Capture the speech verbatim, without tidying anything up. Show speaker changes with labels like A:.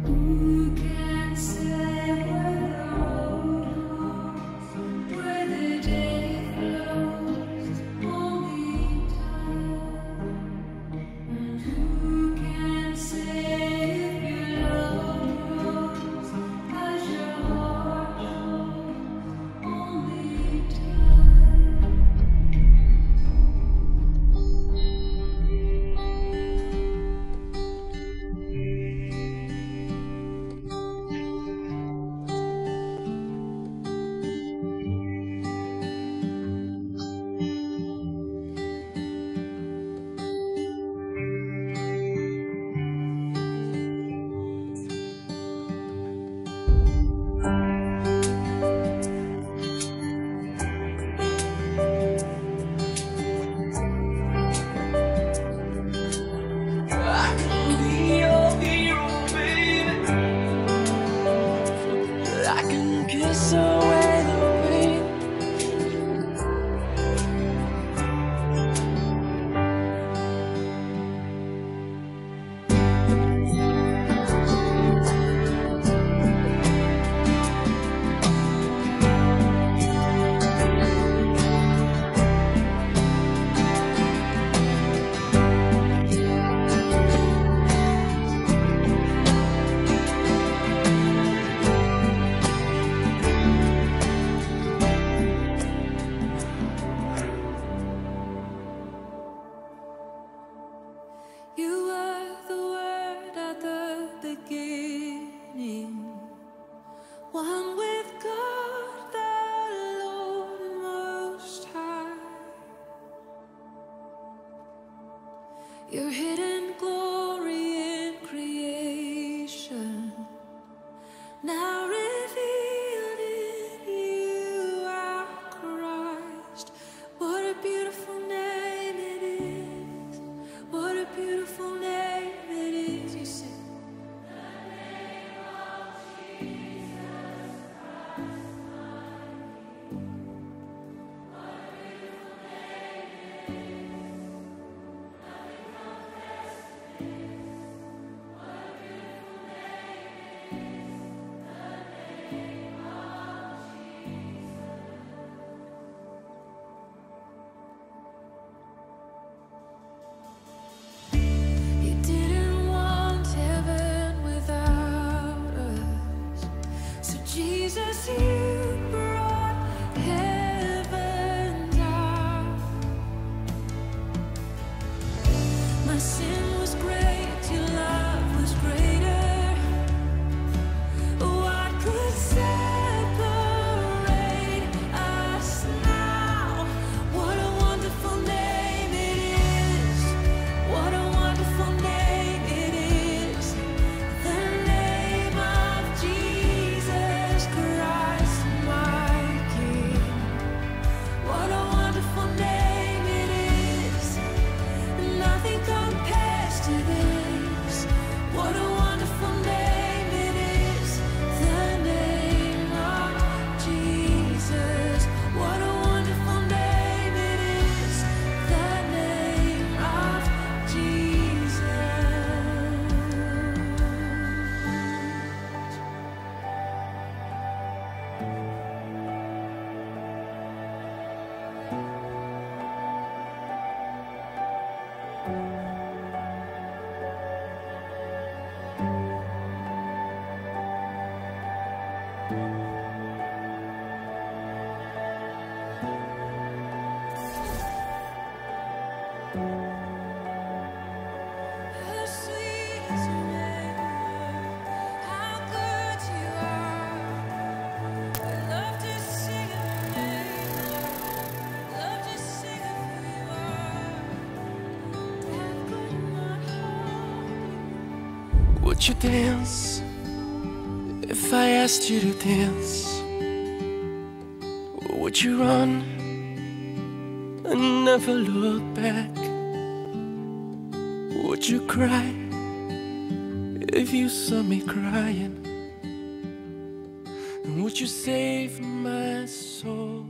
A: Your hidden glory in creation, now revealed in you, our Christ. What a beautiful name it is. What a beautiful name it is. You sing. The name of Jesus Christ, my King. What a beautiful name it is. Jesus, you brought heaven down. My sin was great, your love was greater. What could separate us now? What a wonderful name it is. What a wonderful name it is. The name of Jesus Christ, my King. What a wonderful name it is. Nothing compares to this. What a wonderful name it is. The name of Jesus. What a wonderful name it is. The name of Jesus. How sweet is your name, how good you are. I love to sing of your name, love to sing of who you are. How good in my heart.
B: Would you dance if I asked you to dance? Or would you run and never look back? Would you cry if you saw me crying? And would you save my soul?